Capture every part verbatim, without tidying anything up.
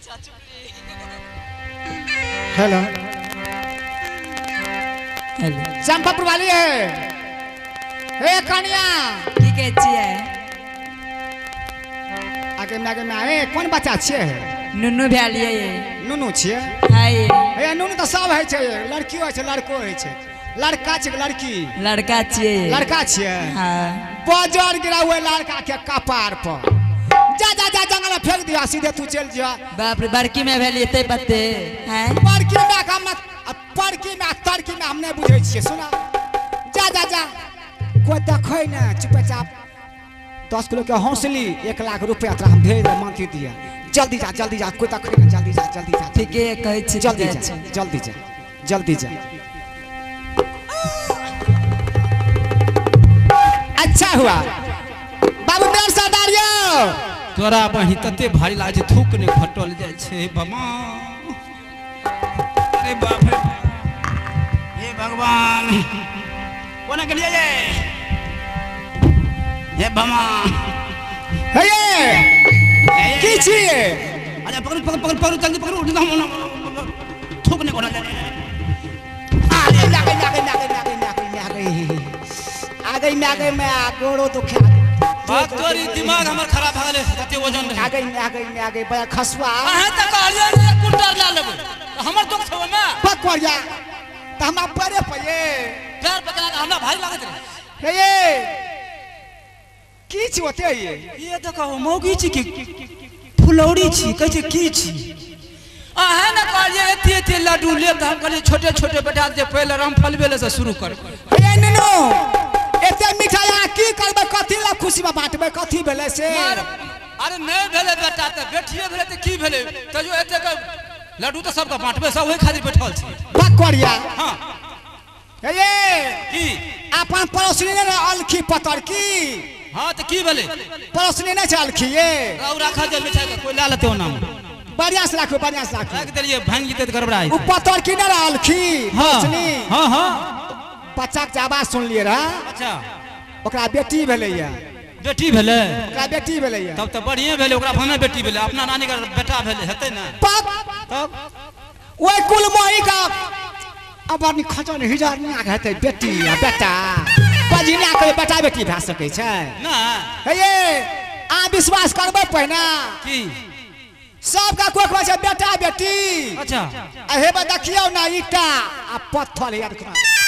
Hello hello Champapur वाली है हे कनिया की कहै छियै आगे में आगे में आए कौन बच्चा छिए नुनू भेलिए नुनू छिए हाय हे नुनू तो सब है छे लड़कियो है छे लड़को है छे लड़का छे लड़की लड़का छिए लड़का छिए हां बजर गिरा हुए लड़का के कपार पर जा जा जा जंगल में फेंक दिया सीधे तू चल जा बाप रे बड़की में भेलिए ते बते हैं बड़की में का मत बड़की में तड़की में हम नहीं बुझे छिए सुना जा जा जा कोई देखै ना चुपचाप दस किलो के हौसली एक लाख रुपया तोरा हम भेज दे मांगी दिया जल्दी जा जल्दी जा कोई देखै ना जल्दी जा जल्दी जा ठीक है कहै छी जल्दी जा जल्दी जा जल्दी जा अच्छा हुआ बाबू देर सरदारियो तोरा बही तते भारी लागे थूक ने फटल जाय छे बाबा अरे बाप रे हे भगवान कोना के लिए ये हे बाबा हे ये की छिए अरे पकड़ पकड़ पकड़ पकड़ जल्दी पकड़ उठ ना थूक ने कोना जाने अरे लागे लागे लागे लागे लागे लागे आ गई मैं आ गई मैं आ गोड़ो तो खा बात तोरी दिमाग हमर खराब भ गेले तते वजन रहे आ गई मैं आ गई मैं आ गई बड़ा खसवा अहे त कहलिए एक कुंटल ला लेबे हमर दुख छौ ना पकवरिया त हमरा परे पये पैर पकड़ा के हमरा भारी लागत हे ये की छी ओते ये ये देखो मौगी छी की फुलौड़ी छी कहै छै की छी अहे न कहलिए एते एते लड्डू ले त हम कहलिए छोटे छोटे बैठा दे पहले राम फलबेले से शुरू कर हे ननो एते मिठाई आ की करबे कथि ला खुशी में बांटबे कथि भेले से अरे नहीं भेले बेटा त बेटिए भेले त की भेले त जो एते के लड्डू त सबका बांटबे सब ओही खातिर बैठल छी पकवरिया हां हे ये की अपन पड़ोसनी ने अलखी पतर की हां त की भेले पड़ोसनी ने चल अलखी ये रौ रखा जे मिठाई के कोई ला लेते हो नाम बढ़िया से राखो बढ़िया से राखो रख देलिए भांग जीते त गड़बड़ाई उ पतर की ने अलखी पड़ोसनी हां हां बच्चा के आवाज सुन लिए रहा अच्छा ओकरा बेटी भेलैया बेटी भेले ओकरा बेटी भेलैया तब त बढ़िया भेले ओकरा भाने बेटी भेले अपना नानी का बेटा भेले हेतै ना तब ओए कुल मोही का अब अपनी खजन हजार में आगे हेतै बेटी आ बेटा बजिना के बेटा बेटी भए सकै छै ना हे ये आ विश्वास करबै पहिना की सबका कोई कोई छै बेटा बेटी अच्छा आ हेबे देखियौ ना ईटा आ पत्थर यार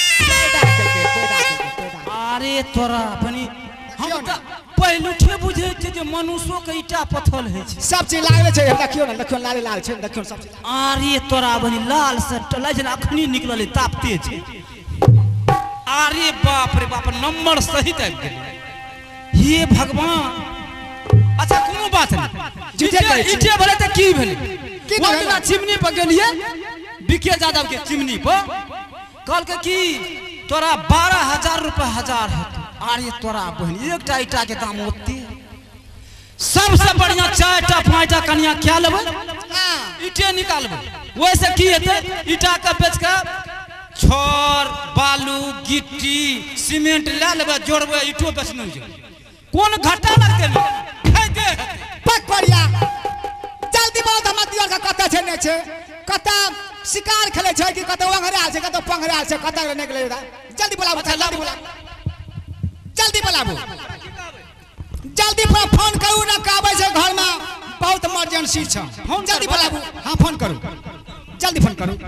अरे तोरा बनी हम त पहलू छे बुझे छे जे मनुष्यो के ईटा पत्थर है छे सब चीज लागले छै देखियौ ना देखियौ लाल लाल छै देखियौ सब चीज अरे तोरा बनी लाल से टलै जे अखनी निकलले तापते छे अरे बाप रे बाप नंबर सहित आबि गेलै हे भगवान अच्छा कोनो बात नहीं ईटे ईटे भेले त की भेले की ओकरा चिमनी पर गेलिए बिके यादव के चिमनी पर कल के की तोरा बारह हजार रुपया हजार है अरे तोरा बहन एकटा ईटा के दाम ओते सबसे बढ़िया चारटा पांचटा कनिया क्या लेबे ईटे निकालबे वैसे की हेते ईटा के बेच के छड़ बालू गिट्टी सीमेंट ले लेबे जोड़बे ईटो बेचने जे कोन घाटा लगते नहीं खाइते पकवरिया जल्दी बोल हम दियर का कत छै ने छै कत शिकार खेले छै कि कत ओंघराल छै कत पंघराल छै कत निकले जल्दी बोलाबो जल्दी बोलाबो जल्दी बोलाबो जल्दी फोन करू ना कहबै छै घर में बहुत इमरजेंसी छै जल्दी बोलाबो हां फोन करू जल्दी फोन करू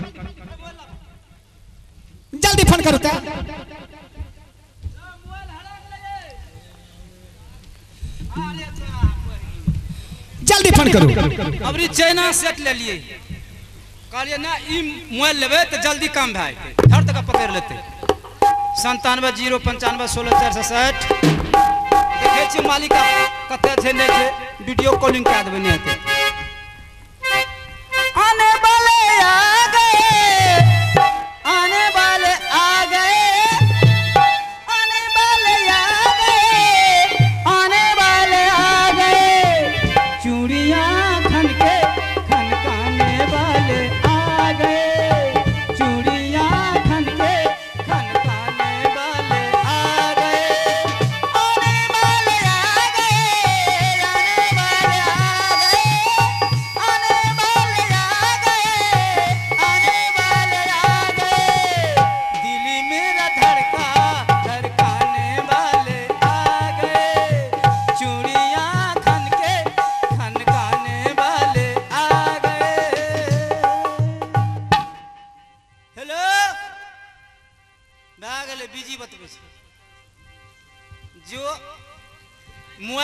जल्दी फोन करू त जल्दी फोन करू अबरी चाइना सेट ले लिए कहलिए ना ई मोबाइल लेबे तो जल्दी काम भाई हर तक पकड़ लेते संतानवे जीरो पंचानवे सोलह चार सौ साठ देखे छी मालिक कते छै नहीं छै वीडियो कॉलिंग करा देबे नहीं हेते आने वाले आ गए आने वाले आ गए आने वाले आ गए आने वाले आ गए चूड़ियां खन के खनकाने वाले आ गए चूड़ियां खन के खनकाने वाले आ गए आने वाले आ गए आने वाले आ गए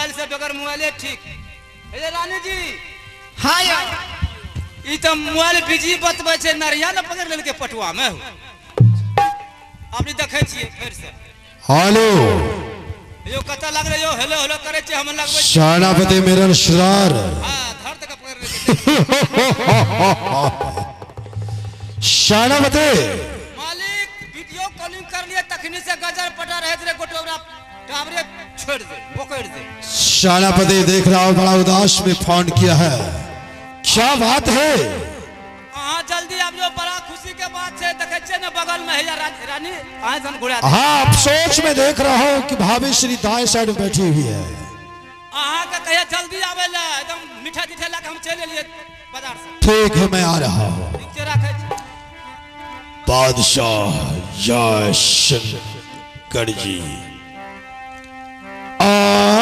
मोबाइल से बगैर मोबाइले ठीक। ए रानी जी हाँ यार ई तो मोबाइल बिजी बतबै छै नरिया न पकड़ लेलके पटुआ में। अपनी देखै छियै फेर से हेलो यो कता लग रहे यो हेलो हेलो करे छै हम लगबै शानापति मेरा रिश्तेदार हां धर तक पकड़ लेके शानापति मालिक वीडियो कॉलिंग कर लिए तखनी से गजर पटा रहे रे गोटोरा टावरे छोड़ दे पकड़ दे। शानापति देख रहा हूँ बड़ा उदास में फोन किया है, क्या बात है? हां जल्दी आप जो बड़ा खुशी के बात है देखे छे न बगल में है या रानी आए हम घुड़ा हाँ अब सोच में देख रहा हूँ कि भाभी श्री दाएं साइड में बैठी हुई है। अहाँ के कहे जल्दी आवे ला एकदम मीठा तीठा ला के हम चले लिए बाजार से। ठीक है मैं आ रहा हूँ। नीचे रखे बादशाह जय शंकर जी आ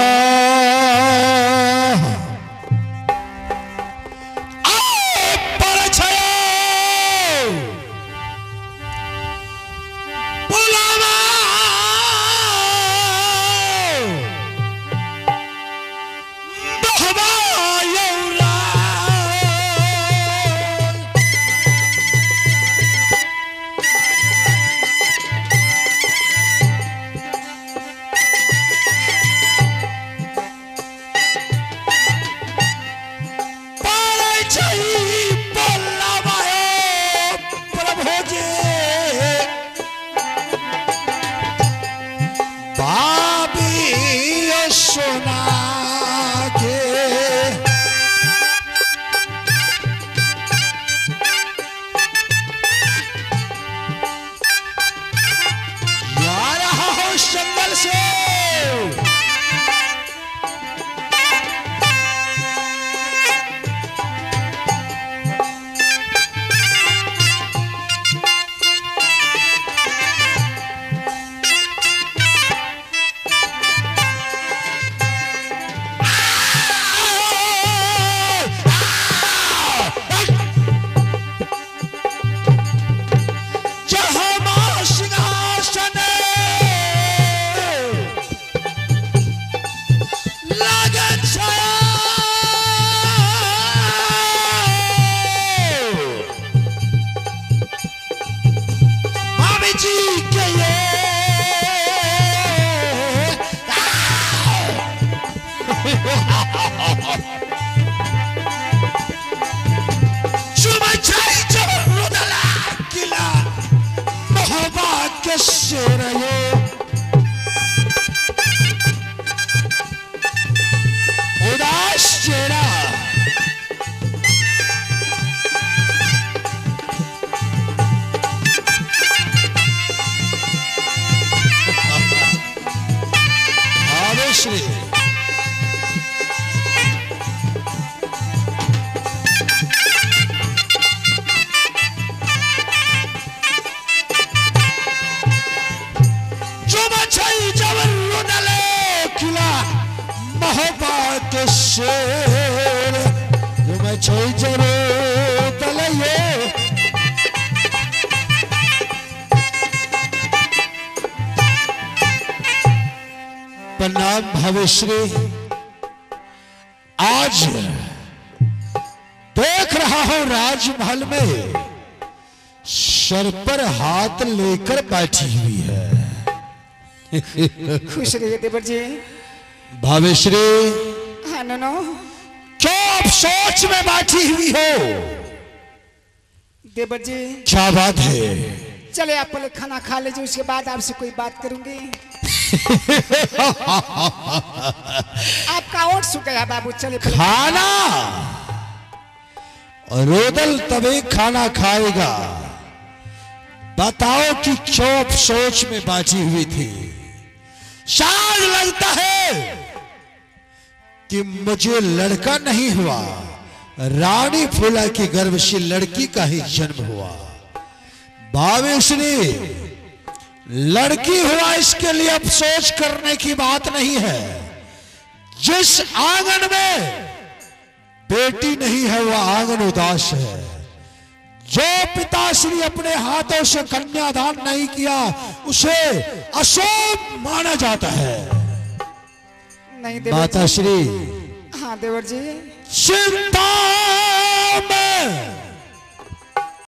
प्रणाम भविश्री। आज देख रहा हूं राजमहल में सर पर हाथ लेकर बैठी हुई है। खुश रहिए देवर जी। भविश्री हाँ नो क्यों आप सोच में बैठी हुई हो? देवर जी क्या बात है? चले आप पहले खाना खा लीजिए उसके बाद आपसे कोई बात करूंगी। आपका ओट सूख गया बाबू, चले पहले खाना रोदल तभी खाना खाएगा। बताओ कि क्यों आप सोच में बैठी हुई थी? शायद लगता है कि मुझे लड़का नहीं हुआ, रानी फूला की गर्भ से लड़की का ही जन्म हुआ। भावेश्वरी लड़की हुआ इसके लिए अफसोस करने की बात नहीं है। जिस आंगन में बेटी नहीं है वह आंगन उदास है। जो पिताश्री अपने हाथों से कन्यादान नहीं किया उसे अशुभ माना जाता है। नहीं देवर माता जी। श्री हाँ देवर जी। चिंता में